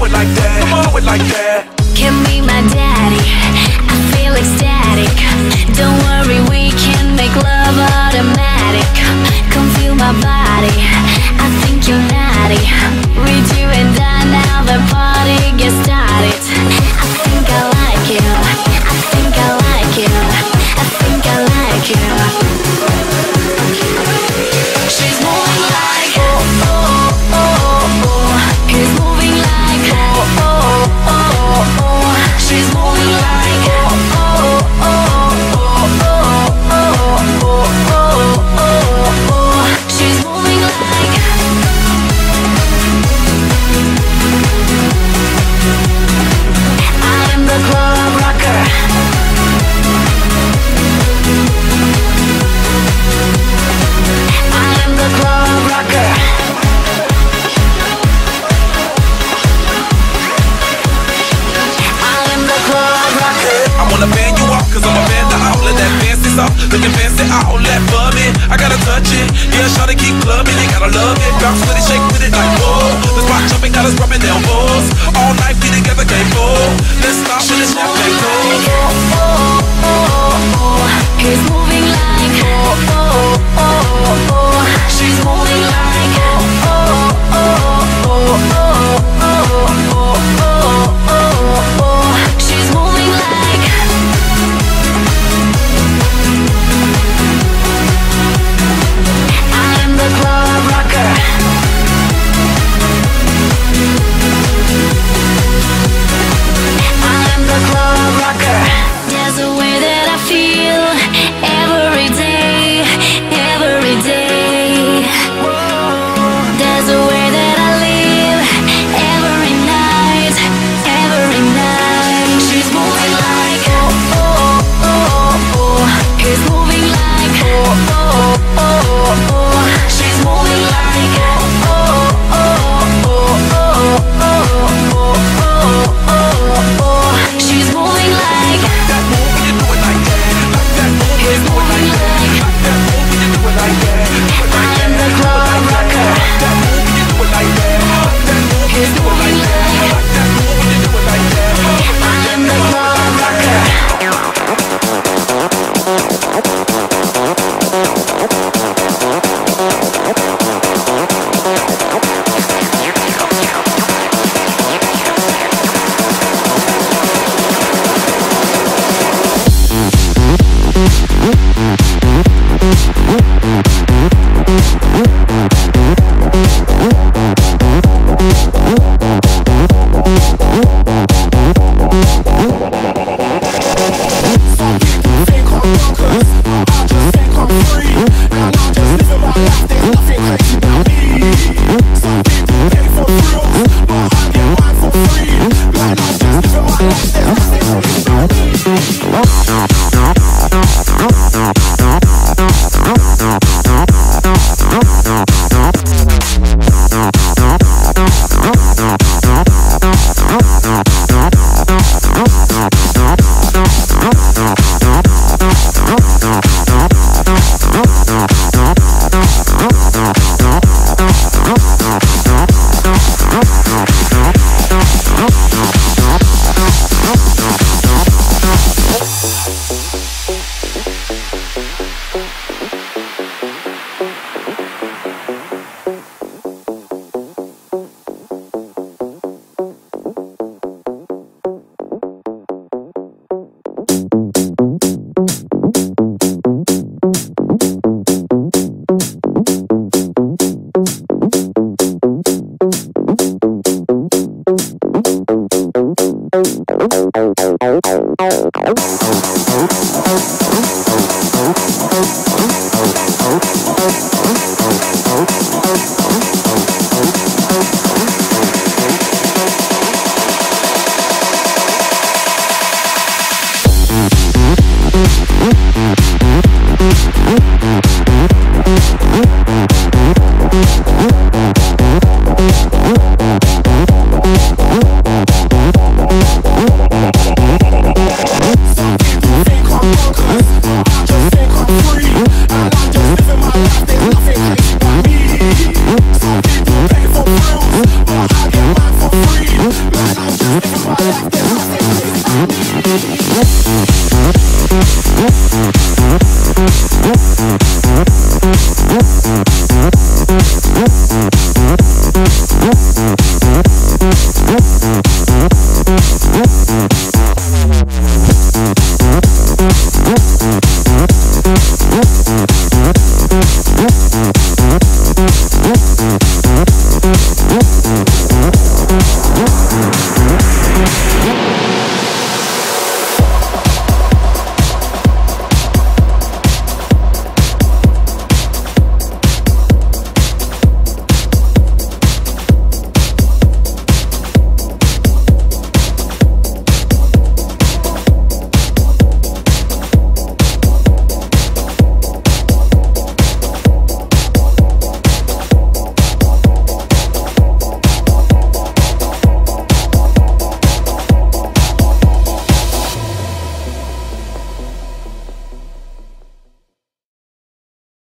it like that. Come on, do it like that. Can be my daddy, I feel ecstatic. Don't worry, we can make love automatic. Come feel my body, I think you're naughty. Read you and I, now the party gets started. I think I like you, I think I like you, I think I like you. She's moving like oh, oh, oh, oh. He's moving like oh, oh, oh, oh. She's moving like oh, oh, oh, oh, oh, oh, oh, oh, oh. She's moving like I am the club rocker. I am the club rocker. I am the club rocker. I wanna band you up, cause I'm a band the outlet. That fancy stuff, looking fancy outlet for me. I gotta touch it, yeah, try to keep clubbing. You gotta love it, bounce with it, shake with it like whoa. The spot jumping, got us rubbing elbows. All night, we together, can't fall. Let's stop with this champagne goes. Oh, oh, oh, oh. He's moving like oh, oh, oh, oh. She's moving like oh, oh, oh, oh, oh, oh, oh, oh, oh. She's moving like I am the club rocker. I am the club rocker. There's a way that I feel every day, every day. There's a way that I live every night, every night. She's moving like oh, oh, oh, oh. He's moving like oh, oh, oh, oh. She's moving like oh, oh, oh, oh, oh, oh, oh, oh, oh. She's moving like That move when you do it like that. Like that move when you do it like that. Like that move when you do it like that. Do it like I am the club rocker. that move when you do it like that. Like that move when you do it like that. Like that move when you do it like that. I am the club rocker.